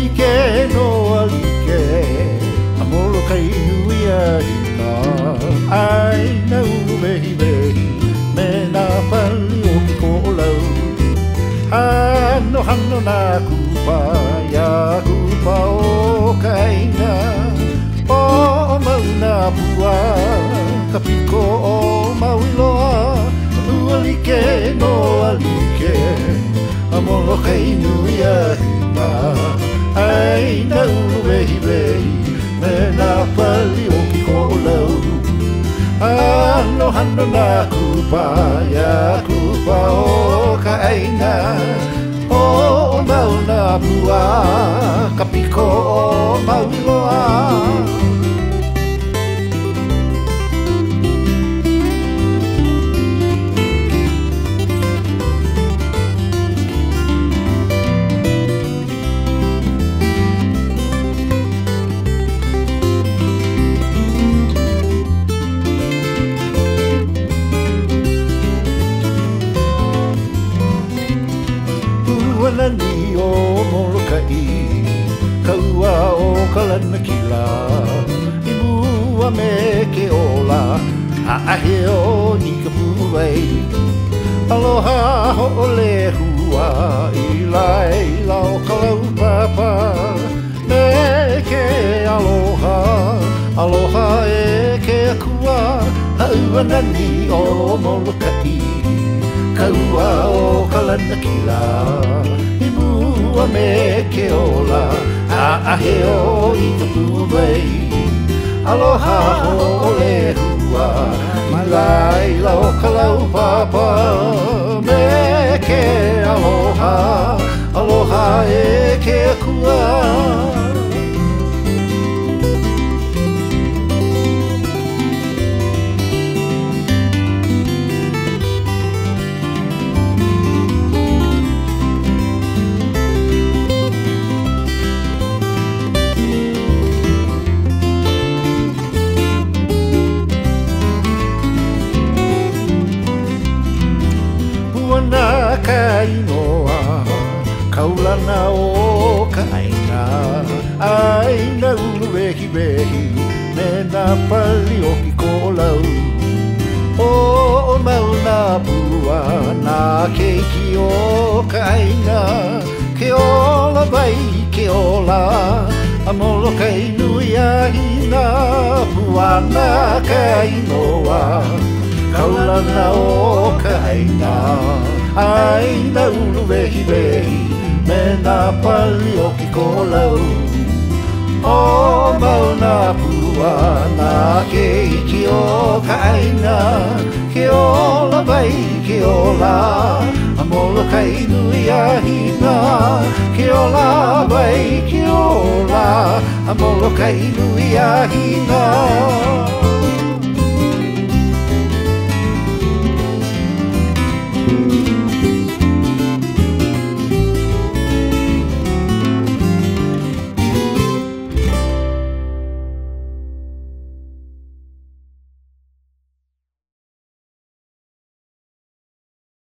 like no like A Molokai nui a hina Ai na ulu mehi mehi Me nā pali o ki ko lau Hano hano nā kupa Ia kupa o ka aina O mau nā pua Ka piko o mau iloa Ua like no like A Molokai nui a hina Ai na ulu mehi mehi Me nā pali o ki ko lau Ano hano nā kupa Ia kupa o ka aina O mau nā pua Ka piko o mau iloa Ni o Molokai Kaua o kalana kila I mua me ke ola Haahe o ni ka puwai Aloha ho o le hua I lai la o kalau papa Me ke aloha Aloha e ke akua Hauana ni o Molokai Kaua o kalana kila I mua me ke ola Haahe o I ka puwai Aloha o le hua I lai la o kalau papa Me ke aloha Aloha e ke akua Ka inoa Kaulana o ka aina Aina ulu wehi wehi Me nā pali o ki ko lau O mau nā pua Nā keiki o ka aina Ke ola vai ke ola A Molokai nui a hina Puana ka inoa Kaulana o ka aina Aina ulu wehi wehi Me nā pali o ki ko lau O mau nā pua Nā keiki o ka aina Ke ola vai ke ola A Molokai nui a hina Ke ola vai ke ola A Molokai nui a hina